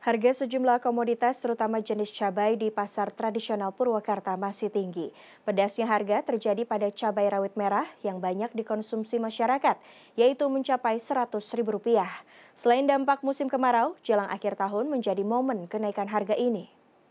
Harga sejumlah komoditas terutama jenis cabai di pasar tradisional Purwakarta masih tinggi. Pedasnya harga terjadi pada cabai rawit merah yang banyak dikonsumsi masyarakat, yaitu mencapai Rp100.000. Selain dampak musim kemarau, jelang akhir tahun menjadi momen kenaikan harga ini.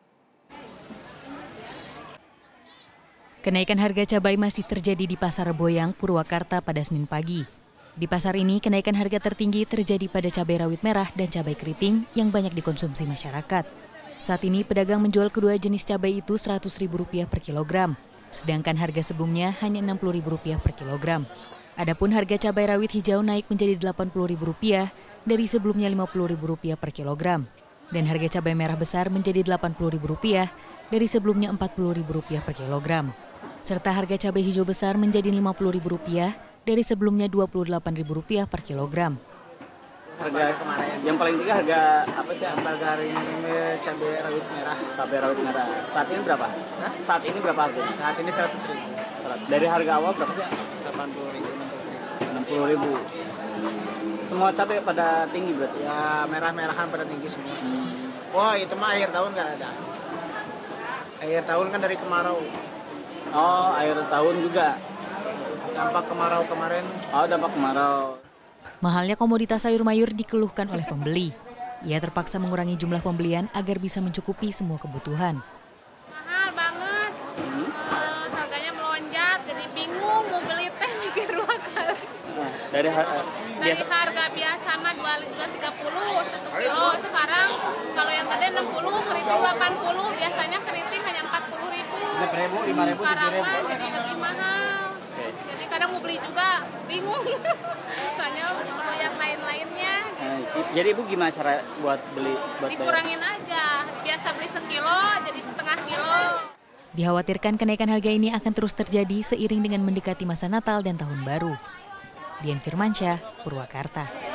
Kenaikan harga cabai masih terjadi di Pasar Boyang, Purwakarta pada Senin pagi. Di pasar ini, kenaikan harga tertinggi terjadi pada cabai rawit merah dan cabai keriting yang banyak dikonsumsi masyarakat. Saat ini, pedagang menjual kedua jenis cabai itu Rp100.000 per kilogram, sedangkan harga sebelumnya hanya Rp60.000 per kilogram. Adapun harga cabai rawit hijau naik menjadi Rp80.000 dari sebelumnya Rp50.000 per kilogram, dan harga cabai merah besar menjadi Rp80.000 dari sebelumnya Rp40.000 per kilogram. Serta harga cabai hijau besar menjadi Rp50.000 dari sebelumnya Rp28.000 per kilogram. Harga kemarin yang paling tinggi harga apa sih? Harga hari ini cabai rawit merah. Cabai rawit merah. Saat ini berapa? Hah? Saat ini berapa harga? Saat ini Rp100.000. Dari harga awal berapa sih? Rp80.000, Rp60.000. Semua cabai pada tinggi berarti? Ya merah-merahan pada tinggi semua. Wah itu mah akhir tahun kan ada. Akhir tahun kan dari kemarau. Oh, akhir tahun juga. Dampak kemarau kemarin. Oh, dampak kemarau. Mahalnya komoditas sayur mayur dikeluhkan oleh pembeli. Ia terpaksa mengurangi jumlah pembelian agar bisa mencukupi semua kebutuhan. Mahal banget, harganya melonjak, jadi bingung mau beli teh mikir 2 kali. Dari harga biasa mah 230 1 kilo, sekarang kalau yang gede 60, keriting 80, biasanya keriting hanya 40.000. Sekarang mah jadi lebih mahal. Jadi kadang mau beli juga bingung, soalnya mau yang lain-lainnya. Jadi Ibu gimana cara buat beli? Dikurangin aja, biasa beli sekilo jadi setengah kilo. Dikhawatirkan kenaikan harga ini akan terus terjadi seiring dengan mendekati masa Natal dan Tahun Baru. Dian Firmansyah, Purwakarta.